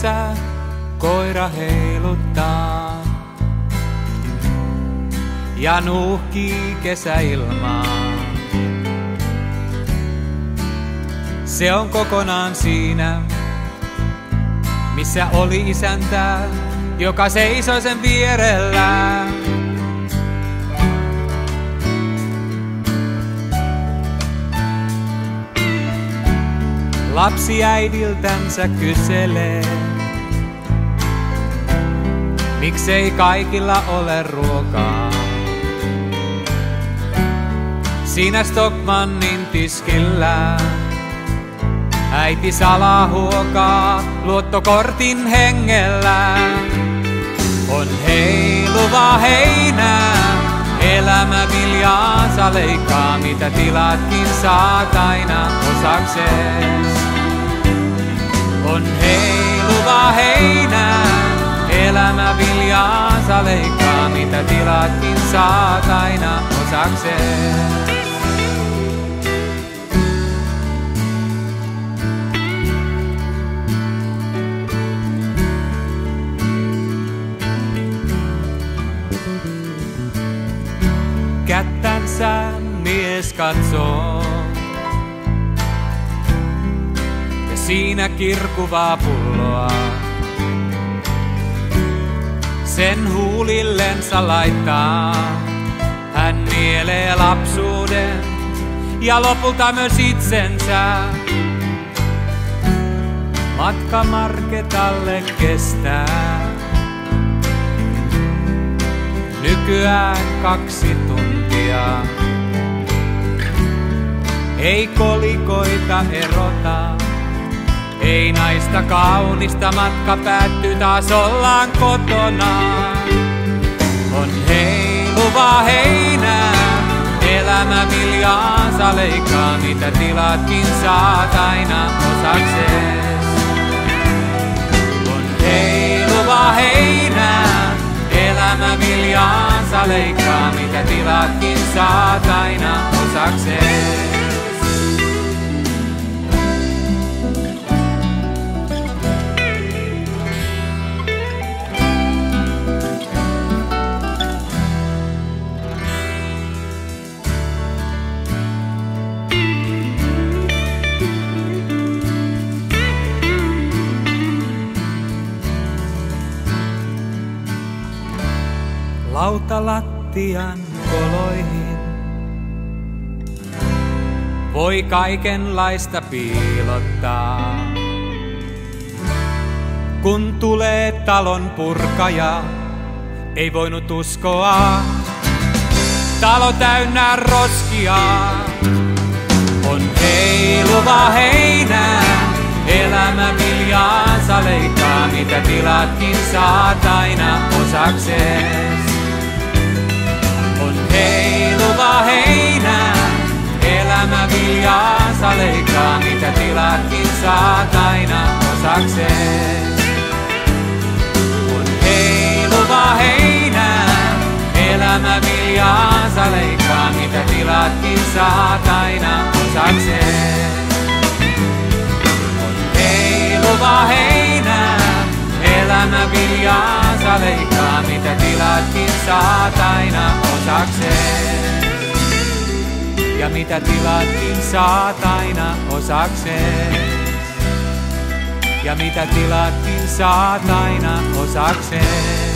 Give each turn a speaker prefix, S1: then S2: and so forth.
S1: Kädessä koira heiluttaa ja nuuhkii kesäilmaa. Se on kokonaan siinä, missä oli isäntä, joka seisoi sen vierellä. Lapsi äidiltänsä kyselee, miksei kaikilla ole ruokaa. Siinä Stockmannin tiskillä äiti salaa huokaa luottokortin hengellä. On heiluva heinää, elämä viljaansa leikkaa, mitä tilatkin saat aina osaksees. On heiluva heinää, elämä viljaansa leikkaa, mitä tilatkin saat aina osaksees. Kättänsä mies katsoo, ja siinä kirkuvaa pulloa sen huulillensa laittaa. Hän nielee lapsuuden ja lopulta myös itsensä. Matka Marketalle kestää nykyään 2 tuntia. Ei kolikoita erota, ei naista kaunista, matka päättyy, taas ollaan kotona. On heiluva heinää, elämä viljaansa leikkaa, mitä tilatkin saat aina osaksees. On heiluva heinää, elämä viljaansa leikkaa, mitä tilatkin saat aina osaksees. Lautalattian koloihin voi kaikenlaista piilottaa. Kun tulee talon purkaja, ei voinut uskoa. Talo täynnä roskia, on heiluva heinää, elämä viljaansa leikkaa, mitä tilatkin saat aina osaksees. On heiluva heinää, elämä viljaansa leikkaa, mitä tilatkin saat aina osaksees. On heiluva heinää, elämä viljaansa leikkaa, mitä tilatkin saat aina osaksees. On heiluva heinää, elämä viljaansa leikkaa, mitä tilatkin saat aina osakseen. Ja mitä tilatkin saat aina osakseen. Ja mitä tilatkin saat aina osakseen.